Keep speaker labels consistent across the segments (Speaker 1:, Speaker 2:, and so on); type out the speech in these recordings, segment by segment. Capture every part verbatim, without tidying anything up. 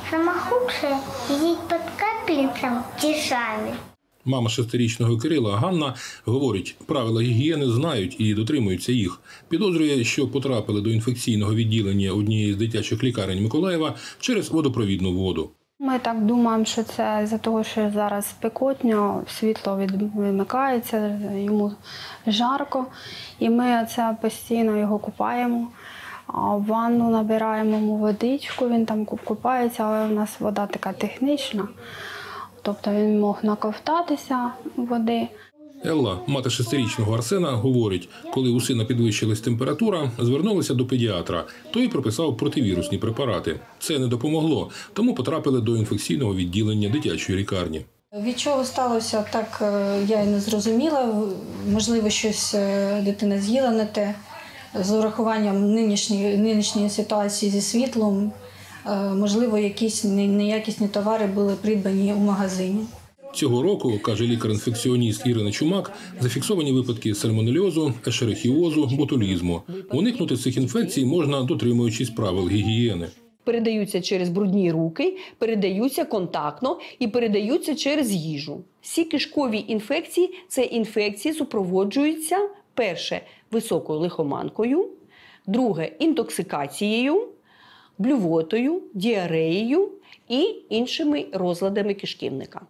Speaker 1: Саме худше їдь під капельницем часами.
Speaker 2: Мама шестирічного Кирила Ганна говорить, правила гігієни знають і дотримуються їх. Підозрює, що потрапили до інфекційного відділення однієї з дитячих лікарень Миколаєва через водопровідну воду.
Speaker 3: Ми так думаємо, що це з-за того, що зараз спекотно, світло вимикається, йому жарко. І ми це постійно його купаємо. А в ванну набираємо йому водичку, він там купається, але у нас вода така технічна. Тобто він мог наковтатися води.
Speaker 2: Елла, мати шестирічного Арсена, говорить, коли у сина підвищилась температура, звернулися до педіатра. Той прописав противірусні препарати. Це не допомогло, тому потрапили до інфекційного відділення дитячої лікарні.
Speaker 4: Від чого сталося, так я і не зрозуміла. Можливо, щось дитина з'їла не те. З урахуванням нинішньої, нинішньої ситуації зі світлом, можливо, якісь неякісні товари були придбані у магазині.
Speaker 2: Цього року, каже лікар-інфекціоніст Ірина Чумак, зафіксовані випадки сальмонельозу, ешерихіозу, ботулізму. Уникнути цих інфекцій можна, дотримуючись правил гігієни.
Speaker 5: Передаються через брудні руки, передаються контактно і передаються через їжу. Всі кишкові інфекції – це інфекції супроводжуються, перше, високою лихоманкою, друге, інтоксикацією, блювотою, діареєю і іншими розладами кишківника.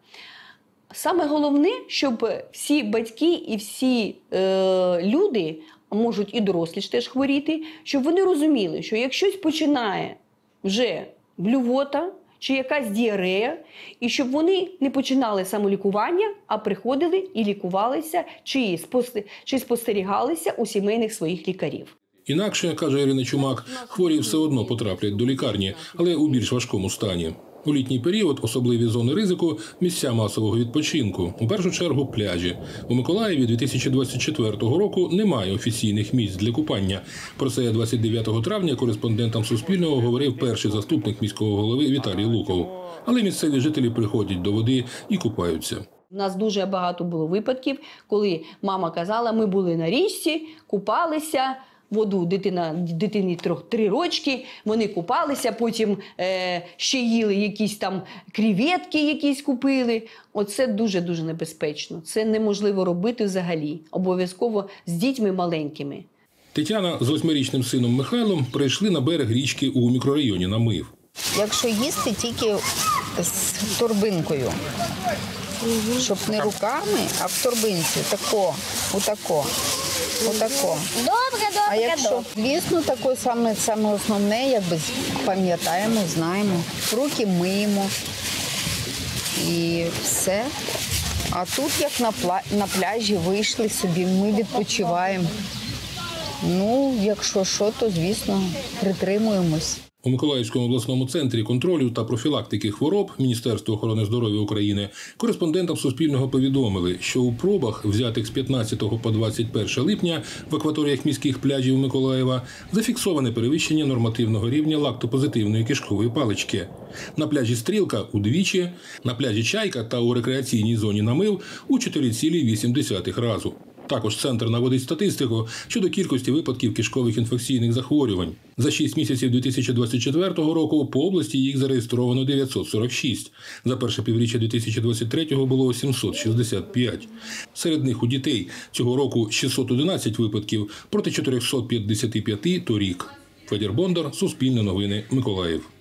Speaker 5: Саме головне, щоб всі батьки і всі е, люди, можуть і дорослі ж теж хворіти, щоб вони розуміли, що якщо починає вже блювота чи якась діарея, і щоб вони не починали самолікування, а приходили і лікувалися, чи, спостерігалися, чи спостерігалися у сімейних своїх лікарів.
Speaker 2: Інакше, каже Ірина Чумак, хворі все одно потраплять до лікарні, але у більш важкому стані. У літній період особливі зони ризику – місця масового відпочинку, у першу чергу пляжі. У Миколаєві дві тисячі двадцять четвертого року немає офіційних місць для купання. Про це двадцять дев'ятого травня кореспондентам Суспільного говорив перший заступник міського голови Віталій Луков. Але місцеві жителі приходять до води і купаються.
Speaker 5: У нас дуже багато було випадків, коли мама казала, ми були на річці, купалися, воду дитина, дитині трьох, три рочки, вони купалися, потім е, ще їли якісь там креветки якісь купили. Оце дуже-дуже небезпечно. Це неможливо робити взагалі. Обов'язково з дітьми маленькими.
Speaker 2: Тетяна з восьмирічним сином Михайлом прийшли на берег річки у мікрорайоні Намив.
Speaker 6: Якщо їсти, тільки з торбинкою. Щоб не руками, а в торбинці. Тако, отако. Отако.
Speaker 1: Добре, добре,
Speaker 6: а якщо,
Speaker 1: добре.
Speaker 6: звісно, таке саме, саме основне, якби пам'ятаємо, знаємо. Руки миємо і все. А тут, як на, пла... на пляжі, вийшли собі, ми відпочиваємо. Ну, якщо що, то, звісно, притримуємось.
Speaker 2: У Миколаївському обласному центрі контролю та профілактики хвороб Міністерства охорони здоров'я України кореспондентам Суспільного повідомили, що у пробах, взятих з п'ятнадцятого по двадцять перше липня в акваторіях міських пляжів Миколаєва, зафіксоване перевищення нормативного рівня лактопозитивної кишкової палички. На пляжі Стрілка – удвічі, на пляжі Чайка та у рекреаційній зоні Намив – у чотири цілих вісім десятих разу. Також центр наводить статистику щодо кількості випадків кишкових інфекційних захворювань. За шість місяців дві тисячі двадцять четвертого року по області їх зареєстровано дев'ятсот сорок шість. За перше півріччя дві тисячі двадцять третього було сімсот шістдесят п'ять. Серед них у дітей цього року шістсот одинадцять випадків проти чотирьохсот п'ятдесят п'ять торік. Федір Бондар, Суспільне новини, Миколаїв.